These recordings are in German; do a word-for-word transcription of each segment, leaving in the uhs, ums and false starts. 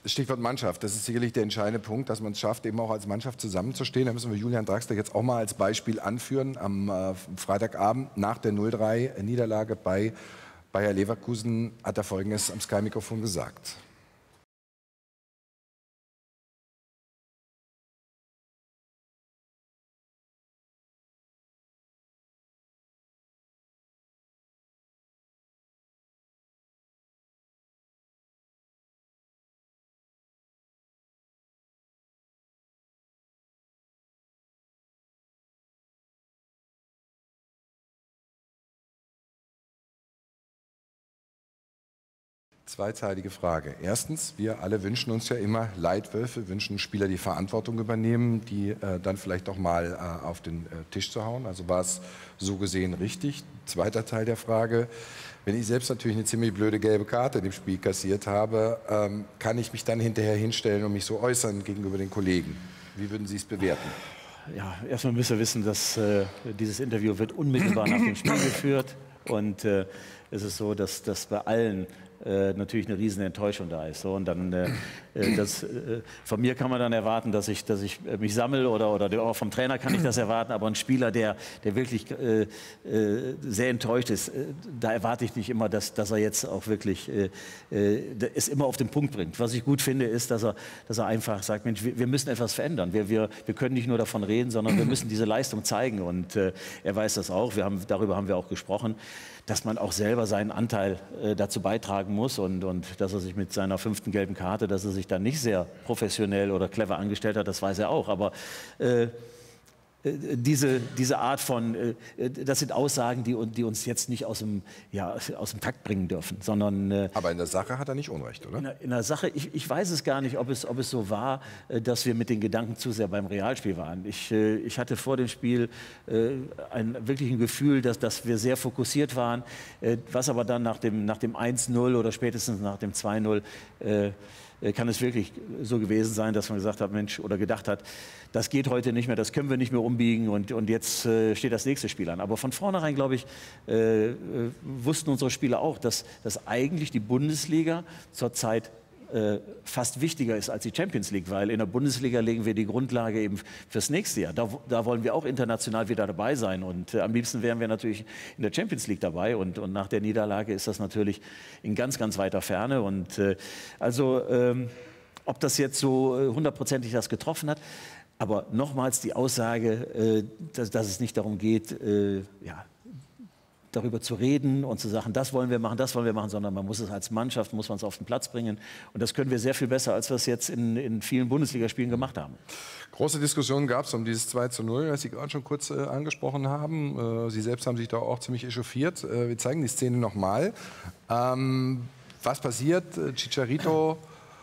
Stichwort Mannschaft, das ist sicherlich der entscheidende Punkt, dass man es schafft, eben auch als Mannschaft zusammenzustehen. Da müssen wir Julian Draxler jetzt auch mal als Beispiel anführen. Am äh, Freitagabend nach der null drei Niederlage bei Bayer Leverkusen hat er Folgendes am Sky-Mikrofon gesagt. Zweiteilige Frage. Erstens, wir alle wünschen uns ja immer Leitwölfe, wünschen Spieler, die Verantwortung übernehmen, die äh, dann vielleicht auch mal äh, auf den äh, Tisch zu hauen. Also war es so gesehen richtig? Zweiter Teil der Frage. Wenn ich selbst natürlich eine ziemlich blöde gelbe Karte in dem Spiel kassiert habe, ähm, kann ich mich dann hinterher hinstellen und mich so äußern gegenüber den Kollegen? Wie würden Sie es bewerten? Ja, erstmal müssen wir wissen, dass äh, dieses Interview wird unmittelbar nach dem Spiel geführt. Und äh, es ist so, dass, dass bei allen äh, natürlich eine riesen Enttäuschung da ist. So, und dann, äh, das, äh, von mir kann man dann erwarten, dass ich, dass ich mich sammle oder, oder auch vom Trainer kann ich das erwarten. Aber ein Spieler, der, der wirklich äh, äh, sehr enttäuscht ist, äh, da erwarte ich nicht immer, dass, dass er jetzt auch wirklich äh, äh, es immer auf den Punkt bringt. Was ich gut finde, ist, dass er, dass er einfach sagt, Mensch, wir, wir müssen etwas verändern. Wir, wir, wir können nicht nur davon reden, sondern wir müssen diese Leistung zeigen. Und äh, er weiß das auch. Wir haben, darüber haben wir auch gesprochen, dass man auch selber seinen Anteil äh, dazu beitragen muss und, und dass er sich mit seiner fünften gelben Karte, dass er sich dann nicht sehr professionell oder clever angestellt hat, das weiß er auch. Aber äh, Diese, diese Art von, äh, das sind Aussagen, die, die uns jetzt nicht aus dem, ja, aus dem Takt bringen dürfen, sondern... Äh, Aber in der Sache hat er nicht Unrecht, oder? In der, in der Sache, ich, ich weiß es gar nicht, ob es, ob es so war, äh, dass wir mit den Gedanken zu sehr beim Realspiel waren. Ich, äh, ich hatte vor dem Spiel äh, ein wirklich ein Gefühl, dass, dass wir sehr fokussiert waren, äh, was aber dann nach dem, nach dem eins null oder spätestens nach dem zwei null äh, kann es wirklich so gewesen sein, dass man gesagt hat, Mensch, oder gedacht hat, das geht heute nicht mehr, das können wir nicht mehr umbiegen und, und jetzt äh, steht das nächste Spiel an. Aber von vornherein, glaube ich, äh, äh, wussten unsere Spieler auch, dass, dass eigentlich die Bundesliga zurzeit äh, fast wichtiger ist als die Champions League, weil in der Bundesliga legen wir die Grundlage eben fürs nächste Jahr. Da, da wollen wir auch international wieder dabei sein und äh, am liebsten wären wir natürlich in der Champions League dabei und, und nach der Niederlage ist das natürlich in ganz, ganz weiter Ferne und äh, also ähm, ob das jetzt so hundertprozentig das getroffen hat, aber nochmals die Aussage, äh, dass, dass es nicht darum geht, äh, ja, darüber zu reden und zu sagen, das wollen wir machen, das wollen wir machen, sondern man muss es als Mannschaft, muss man es auf den Platz bringen. Und das können wir sehr viel besser, als wir es jetzt in, in vielen Bundesligaspielen gemacht haben. Große Diskussionen gab es um dieses zwei zu null, das Sie gerade schon kurz äh, angesprochen haben. Äh, Sie selbst haben sich da auch ziemlich echauffiert. Äh, wir zeigen die Szene nochmal. Ähm, was passiert? Äh, Chicharito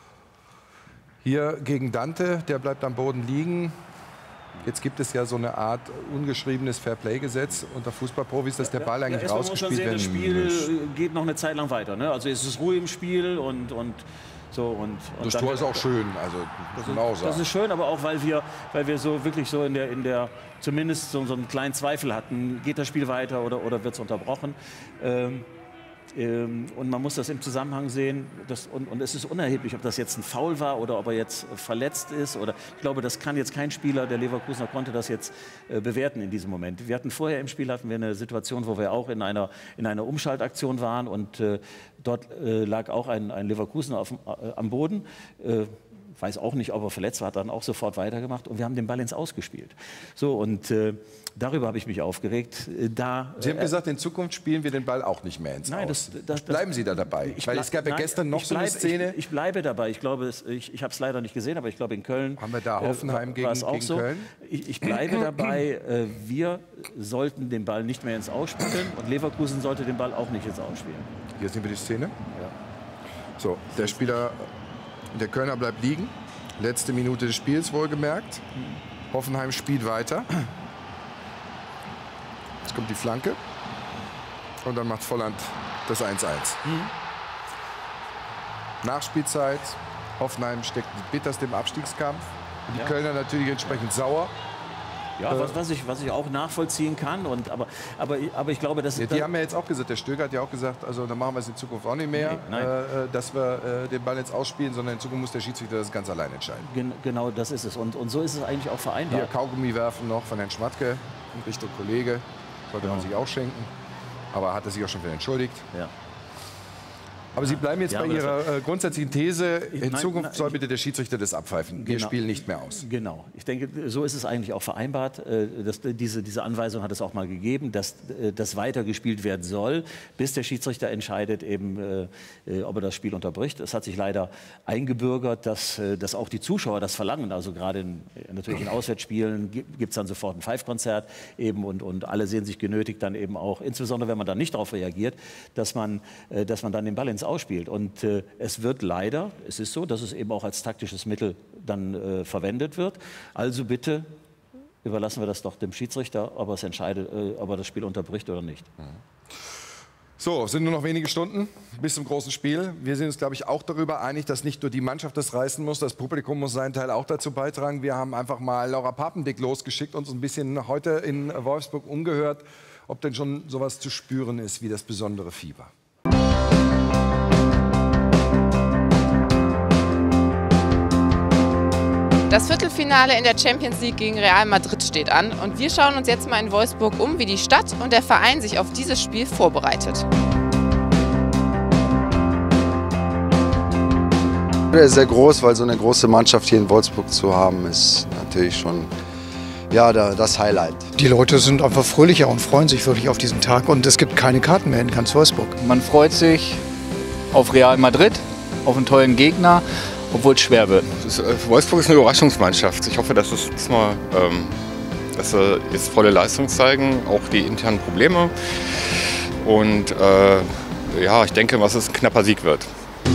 hier gegen Dante, der bleibt am Boden liegen. Jetzt gibt es ja so eine Art ungeschriebenes Fairplay-Gesetz unter Fußballprofis, dass der Ball eigentlich ja, rausgespielt werden muss. Das Spiel geht noch eine Zeit lang weiter. Ne? Also es ist Ruhe im Spiel und, und so. Und, und das Tor ist auch schön. Also, das, ist, das ist schön, aber auch weil wir, weil wir so wirklich so in der, in der zumindest so, so einen kleinen Zweifel hatten, geht das Spiel weiter oder, oder wird es unterbrochen. Ähm, Und man muss das im Zusammenhang sehen. Das, und, und es ist unerheblich, ob das jetzt ein Foul war oder ob er jetzt verletzt ist. Oder, ich glaube, das kann jetzt kein Spieler der Leverkusener konnte das jetzt äh, bewerten in diesem Moment. Wir hatten vorher im Spiel hatten wir eine Situation, wo wir auch in einer, in einer Umschaltaktion waren. Und äh, dort äh, lag auch ein, ein Leverkusener auf, äh, am Boden. Äh, weiß auch nicht, ob er verletzt war, hat dann auch sofort weitergemacht und wir haben den Ball ins Aus gespielt. So, und äh, darüber habe ich mich aufgeregt. Da, Sie haben äh, gesagt, in Zukunft spielen wir den Ball auch nicht mehr ins nein, Aus. Das, das, Bleiben das, Sie da dabei? Ich Weil es gab ja nein, gestern noch so bleib, eine Szene. Ich, ich bleibe dabei. Ich glaube, es, ich, ich habe es leider nicht gesehen, aber ich glaube in Köln... Haben wir da Hoffenheim äh, gegen, auch gegen so. Köln? Ich, ich bleibe dabei, äh, wir sollten den Ball nicht mehr ins Aus spielen und Leverkusen sollte den Ball auch nicht ins Aus spielen. Hier sehen wir die Szene. Ja. So, der Spieler, der Kölner bleibt liegen. Letzte Minute des Spiels wohlgemerkt. Hoffenheim spielt weiter. Jetzt kommt die Flanke. Und dann macht Volland das eins eins. Mhm. Nachspielzeit. Hoffenheim steckt bitterst im Abstiegskampf. Die ja. Kölner natürlich entsprechend sauer. Ja, was, was, ich, was ich auch nachvollziehen kann. Und, aber, aber, aber ich glaube, dass... Ja, die haben ja jetzt auch gesagt, der Stöger hat ja auch gesagt, also dann machen wir es in Zukunft auch nicht mehr, Nee, äh, dass wir äh, den Ball jetzt ausspielen, sondern in Zukunft muss der Schiedsrichter das ganz allein entscheiden. Gen genau, das ist es. Und, und so ist es eigentlich auch vereinbart. Hier Kaugummi werfen noch von Herrn Schmatke in Richtung Kollege. Sollte Genau. man sich auch schenken. Aber hat er sich auch schon wieder entschuldigt. Ja. Aber Sie bleiben jetzt Ja, bei aber Ihrer äh, grundsätzlichen These, in Nein, Zukunft nein, soll ich- bitte der Schiedsrichter das abpfeifen. Wir Genau. spielen nicht mehr aus. Genau. Ich denke, so ist es eigentlich auch vereinbart. äh, Dass diese, diese Anweisung hat es auch mal gegeben, dass äh, das weitergespielt werden soll, bis der Schiedsrichter entscheidet, eben, äh, äh, ob er das Spiel unterbricht. Es hat sich leider eingebürgert, dass, äh, dass auch die Zuschauer das verlangen. Also gerade in, natürlich in Auswärtsspielen gibt es dann sofort ein Pfeifkonzert eben und, und alle sehen sich genötigt dann eben auch, insbesondere wenn man dann nicht darauf reagiert, dass man, äh, dass man dann den Ball ins Ausspielt. Und äh, es wird leider, es ist so, dass es eben auch als taktisches Mittel dann äh, verwendet wird. Also bitte überlassen wir das doch dem Schiedsrichter, ob er es entscheidet, äh, ob er das Spiel unterbricht oder nicht. So, sind nur noch wenige Stunden bis zum großen Spiel. Wir sind uns, glaube ich, auch darüber einig, dass nicht nur die Mannschaft das reißen muss, das Publikum muss seinen Teil auch dazu beitragen. Wir haben einfach mal Laura Papendick losgeschickt, uns ein bisschen heute in Wolfsburg umgehört, ob denn schon sowas zu spüren ist wie das besondere Fieber. Das Viertelfinale in der Champions League gegen Real Madrid steht an und wir schauen uns jetzt mal in Wolfsburg um, wie die Stadt und der Verein sich auf dieses Spiel vorbereitet. Er ist sehr groß, weil so eine große Mannschaft hier in Wolfsburg zu haben, ist natürlich schon ja, das Highlight. Die Leute sind einfach fröhlicher und freuen sich wirklich auf diesen Tag und es gibt keine Karten mehr in ganz Wolfsburg. Man freut sich auf Real Madrid, auf einen tollen Gegner, obwohl es schwer wird. Das ist, äh, Wolfsburg ist eine Überraschungsmannschaft. Ich hoffe, dass es diesmal, ähm, dass sie jetzt volle Leistung zeigen, auch die internen Probleme. Und äh, ja, ich denke, dass es ein knapper Sieg wird.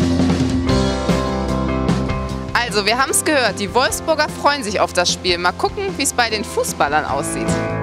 Also, wir haben es gehört, die Wolfsburger freuen sich auf das Spiel. Mal gucken, wie es bei den Fußballern aussieht.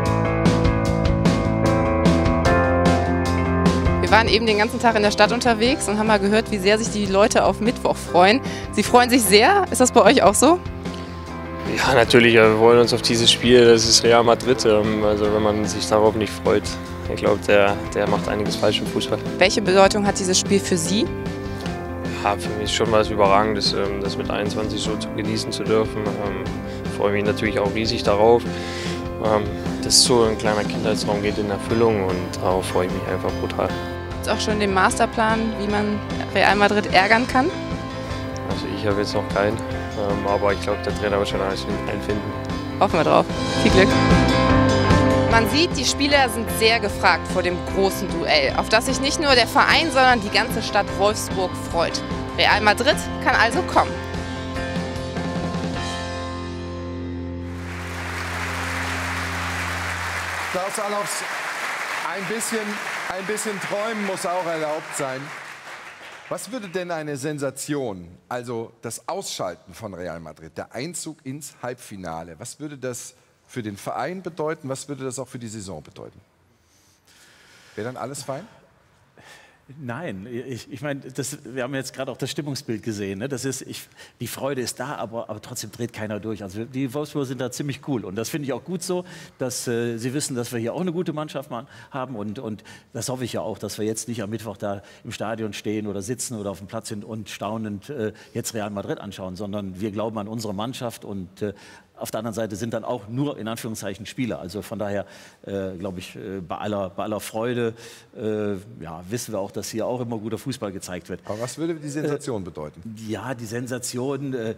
Wir waren eben den ganzen Tag in der Stadt unterwegs und haben mal gehört, wie sehr sich die Leute auf Mittwoch freuen. Sie freuen sich sehr. Ist das bei euch auch so? Ja, natürlich. Wir freuen uns auf dieses Spiel. Das ist Real Madrid. Also wenn man sich darauf nicht freut, ich glaube, der, der macht einiges falsch im Fußball. Welche Bedeutung hat dieses Spiel für Sie? Ja, für mich schon was Überragendes, das mit einundzwanzig so zu genießen zu dürfen. Ich freue mich natürlich auch riesig darauf. Dass so ein kleiner Kindheitsraum geht in Erfüllung und darauf freue ich mich einfach brutal. Gibt es auch schon den Masterplan, wie man Real Madrid ärgern kann? Also ich habe jetzt noch keinen, aber ich glaube, der Trainer wird schon alles einfinden. Hoffen wir drauf. Viel Glück. Man sieht, die Spieler sind sehr gefragt vor dem großen Duell, auf das sich nicht nur der Verein, sondern die ganze Stadt Wolfsburg freut. Real Madrid kann also kommen. Klaus Allofs, ein bisschen, ein bisschen träumen muss auch erlaubt sein. Was würde denn eine Sensation, also das Ausschalten von Real Madrid, der Einzug ins Halbfinale, was würde das für den Verein bedeuten, was würde das auch für die Saison bedeuten? Wäre dann alles fein? Nein, ich, ich meine, das, wir haben jetzt gerade auch das Stimmungsbild gesehen. Ne? Das ist, ich, die Freude ist da, aber, aber trotzdem dreht keiner durch. Also die Wolfsburger sind da ziemlich cool und das finde ich auch gut so, dass äh, sie wissen, dass wir hier auch eine gute Mannschaft haben und, und das hoffe ich ja auch, dass wir jetzt nicht am Mittwoch da im Stadion stehen oder sitzen oder auf dem Platz sind und staunend äh, jetzt Real Madrid anschauen, sondern wir glauben an unsere Mannschaft und äh, auf der anderen Seite sind dann auch nur in Anführungszeichen Spieler. Also von daher äh, glaube ich, äh, bei, aller, bei aller Freude äh, ja, wissen wir auch, dass hier auch immer guter Fußball gezeigt wird. Aber was würde die Sensation äh, bedeuten? Ja, die Sensation. Äh, äh,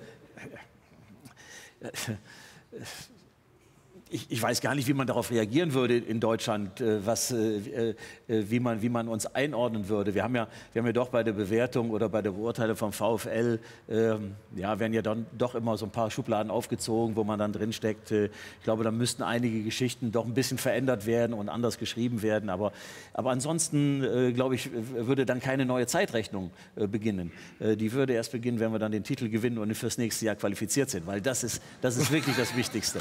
Ich, ich weiß gar nicht, wie man darauf reagieren würde in Deutschland, äh, was, äh, äh, wie, man, wie man uns einordnen würde. Wir haben ja, wir haben ja doch bei der Bewertung oder bei der Beurteilung vom VfL, äh, ja, werden ja dann doch immer so ein paar Schubladen aufgezogen, wo man dann drin steckt. Äh, ich glaube, da müssten einige Geschichten doch ein bisschen verändert werden und anders geschrieben werden. Aber, aber ansonsten, äh, glaube ich, würde dann keine neue Zeitrechnung äh, beginnen. Äh, die würde erst beginnen, wenn wir dann den Titel gewinnen und fürs nächste Jahr qualifiziert sind, weil das ist, das ist wirklich das Wichtigste.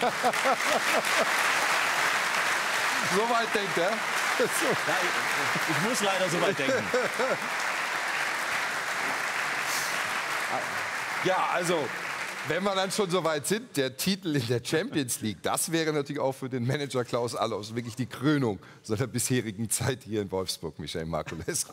So weit denkt er. Ja, ich, ich muss leider so weit denken. Ja, also wenn wir dann schon so weit sind, der Titel in der Champions League, das wäre natürlich auch für den Manager Klaus Allofs wirklich die Krönung seiner bisherigen Zeit hier in Wolfsburg, Michael Marculescu.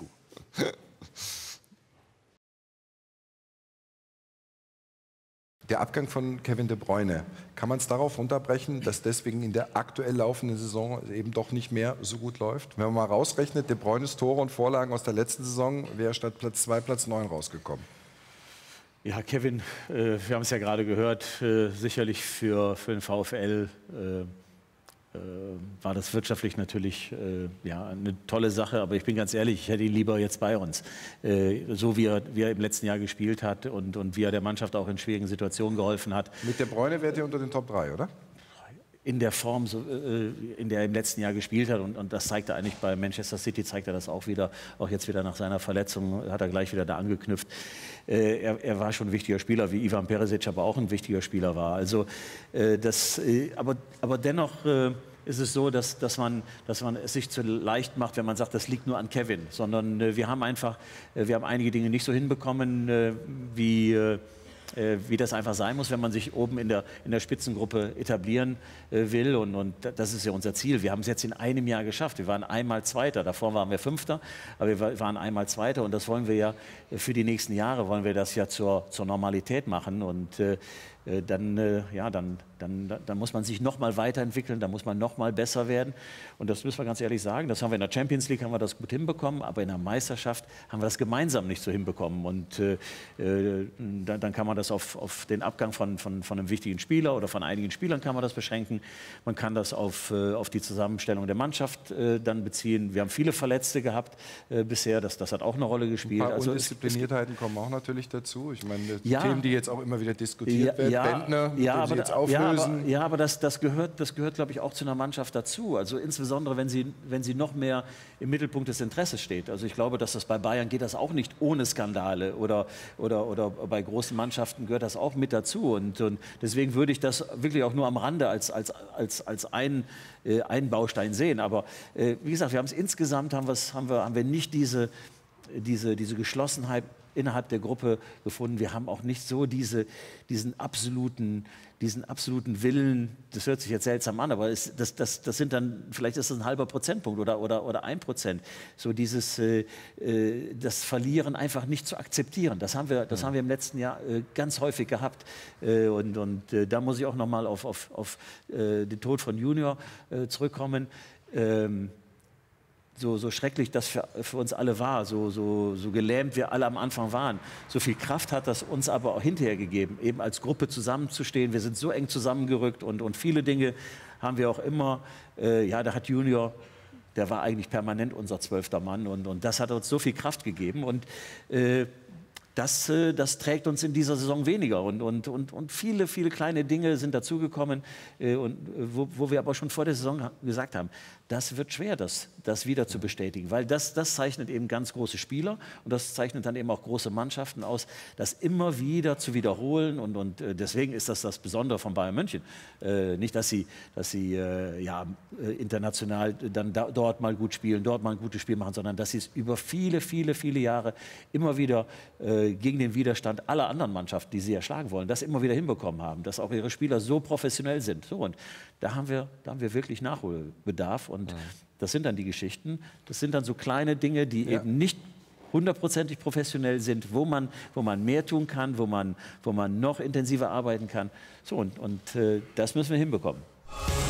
Der Abgang von Kevin De Bruyne, kann man es darauf runterbrechen, dass deswegen in der aktuell laufenden Saison eben doch nicht mehr so gut läuft? Wenn man mal rausrechnet, De Bruynes Tore und Vorlagen aus der letzten Saison, wäre statt Platz zwei Platz neun rausgekommen. Ja, Kevin, äh, wir haben es ja gerade gehört, äh, sicherlich für, für den VfL äh, äh, war das wirtschaftlich natürlich äh, ja, eine tolle Sache. Aber ich bin ganz ehrlich, ich hätte ihn lieber jetzt bei uns. Äh, so wie er, wie er im letzten Jahr gespielt hat und, und wie er der Mannschaft auch in schwierigen Situationen geholfen hat. Mit De Bruyne wärt ihr unter den Top drei, oder? In der Form, so, äh, in der er im letzten Jahr gespielt hat. Und, und das zeigt er eigentlich bei Manchester City, zeigt er das auch wieder. Auch jetzt wieder nach seiner Verletzung hat er gleich wieder da angeknüpft. Äh, er, er war schon ein wichtiger Spieler, wie Ivan Perisic aber auch ein wichtiger Spieler war. Also, äh, das, äh, aber, aber dennoch äh, ist es so, dass, dass, man, dass man es sich zu leicht macht, wenn man sagt, das liegt nur an Kevin. Sondern äh, wir haben einfach, äh, wir haben einige Dinge nicht so hinbekommen, äh, wie... Äh, wie das einfach sein muss, wenn man sich oben in der, in der Spitzengruppe etablieren äh, will. Und, und das ist ja unser Ziel. Wir haben es jetzt in einem Jahr geschafft. Wir waren einmal Zweiter. Davor waren wir Fünfter, aber wir waren einmal Zweiter. Und das wollen wir ja für die nächsten Jahre, wollen wir das ja zur, zur Normalität machen. Und äh, dann, äh, ja, dann, dann, dann muss man sich noch mal weiterentwickeln, dann muss man noch mal besser werden. Und das müssen wir ganz ehrlich sagen, das haben wir in der Champions League haben wir das gut hinbekommen, aber in der Meisterschaft haben wir das gemeinsam nicht so hinbekommen. Und äh, dann, dann kann man das auf, auf den Abgang von, von, von einem wichtigen Spieler oder von einigen Spielern kann man das beschränken. Man kann das auf, äh, auf die Zusammenstellung der Mannschaft äh, dann beziehen. Wir haben viele Verletzte gehabt äh, bisher, das, das hat auch eine Rolle gespielt. Ein paar also Undiszipliniertheiten es, kommen auch natürlich dazu. Ich meine, die ja, Themen, die jetzt auch immer wieder diskutiert ja, werden. Ja, Bentner, ja, den aber, Sie jetzt auflösen. Ja, aber, ja, aber das, das gehört, das gehört glaube ich, auch zu einer Mannschaft dazu. Also insbesondere, wenn sie, wenn sie noch mehr im Mittelpunkt des Interesses steht. Also ich glaube, dass das bei Bayern geht das auch nicht ohne Skandale. Oder, oder, oder bei großen Mannschaften gehört das auch mit dazu. Und, und deswegen würde ich das wirklich auch nur am Rande als, als, als, als einen, äh, einen Baustein sehen. Aber äh, wie gesagt, wir haben es insgesamt, haben, haben, wir, haben wir nicht diese, diese, diese Geschlossenheit innerhalb der Gruppe gefunden. Wir haben auch nicht so diese, diesen, absoluten, diesen absoluten Willen, das hört sich jetzt seltsam an, aber es, das, das, das sind dann, vielleicht ist das ein halber Prozentpunkt oder, oder, oder ein Prozent. So dieses, äh, das Verlieren einfach nicht zu akzeptieren. Das haben wir, das haben wir im letzten Jahr äh, ganz häufig gehabt. Äh, und und äh, da muss ich auch noch mal auf, auf, auf äh, den Tod von Junior äh, zurückkommen. Ähm, So, so schrecklich das für, für uns alle war, so, so, so gelähmt wir alle am Anfang waren. So viel Kraft hat das uns aber auch hinterher gegeben, eben als Gruppe zusammenzustehen. Wir sind so eng zusammengerückt und, und viele Dinge haben wir auch immer, äh, ja, da hat Junior, der war eigentlich permanent unser zwölfter Mann und, und das hat uns so viel Kraft gegeben und äh, Das, das trägt uns in dieser Saison weniger. Und, und, und, und viele, viele kleine Dinge sind dazugekommen, äh, und, wo, wo wir aber schon vor der Saison gesagt haben, das wird schwer, das, das wieder zu bestätigen. Weil das, das zeichnet eben ganz große Spieler und das zeichnet dann eben auch große Mannschaften aus, das immer wieder zu wiederholen. Und, und äh, deswegen ist das das Besondere von Bayern München. Äh, nicht, dass sie, dass sie äh, ja, international dann da, dort mal gut spielen, dort mal ein gutes Spiel machen, sondern dass sie es über viele, viele, viele Jahre immer wieder äh, gegen den Widerstand aller anderen Mannschaften, die sie erschlagen wollen, das immer wieder hinbekommen haben, dass auch ihre Spieler so professionell sind. So, und da haben wir, da haben wir wirklich Nachholbedarf und ja. Das sind dann die Geschichten, das sind dann so kleine Dinge, die ja. eben nicht hundertprozentig professionell sind, wo man, wo man mehr tun kann, wo man, wo man noch intensiver arbeiten kann. So, und, und äh, das müssen wir hinbekommen.